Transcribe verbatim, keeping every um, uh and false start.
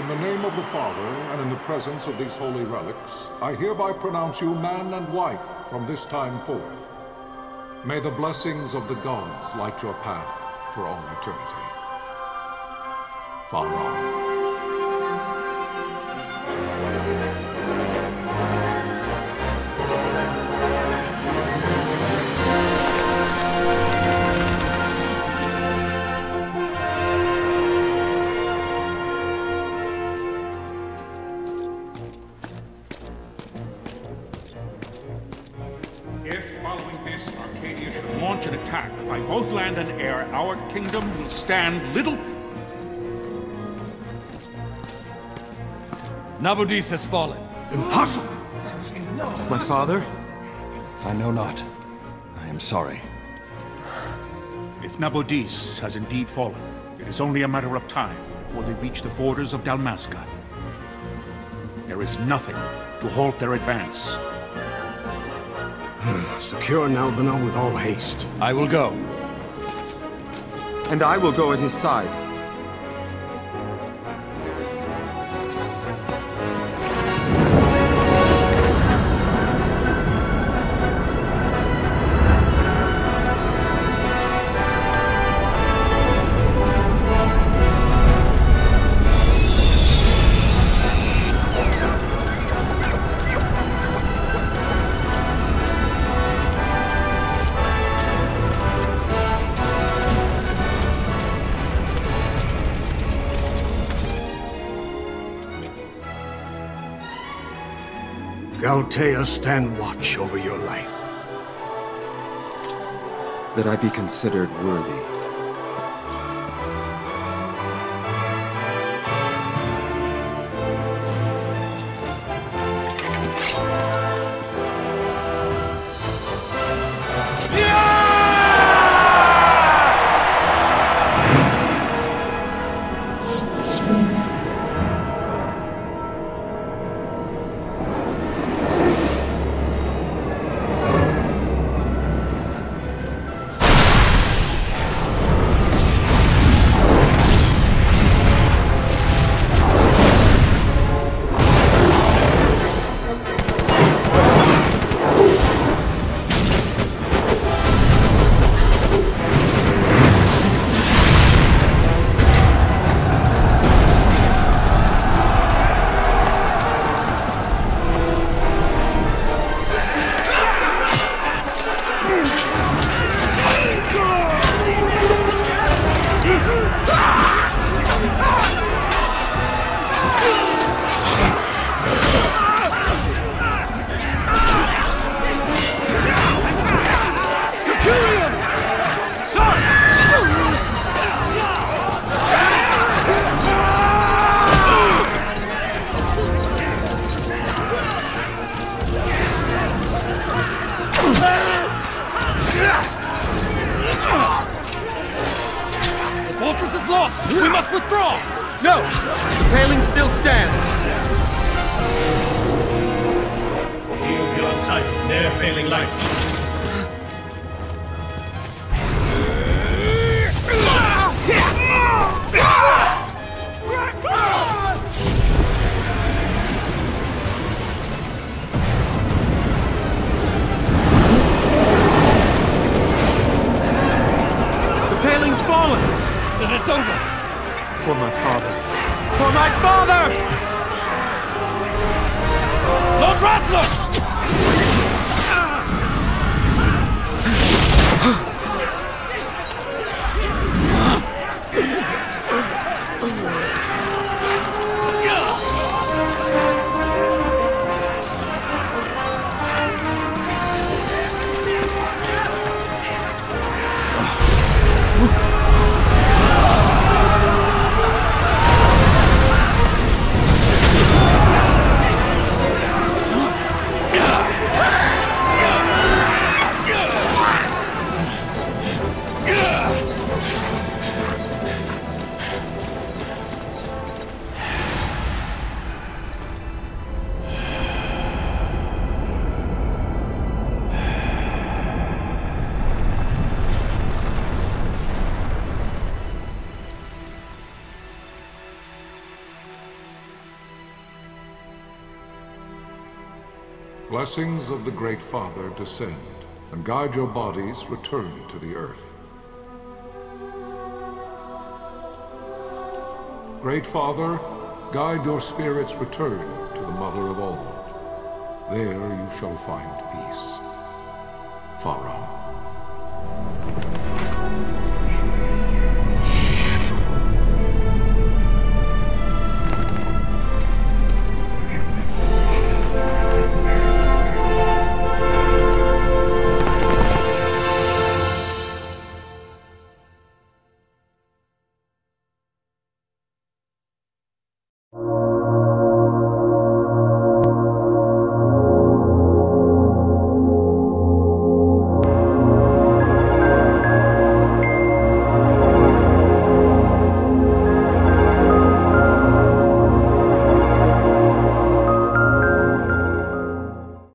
the name of the Father, and in the presence of these holy relics, I hereby pronounce you man and wife from this time forth. May the blessings of the gods light your path for all eternity. Far on. Launch an attack by both land and air, our kingdom will stand little... Nabudis has fallen. Impossible! My father? I know not. I am sorry. If Nabudis has indeed fallen, it is only a matter of time before they reach the borders of Dalmasca. There is nothing to halt their advance. Secure Nalbina with all haste. I will go. And I will go at his side. Galtea, stand watch over your life. That I be considered worthy. We must withdraw! No! The paling still stands! Shield beyond sight, there failing light. The paling's fallen! Then it's over! For my father. For my father! Lord Raslos! blessings of the Great Father descend, and guide your bodies return to the earth. Great Father, guide your spirits return to the Mother of all. There you shall find peace. Faro.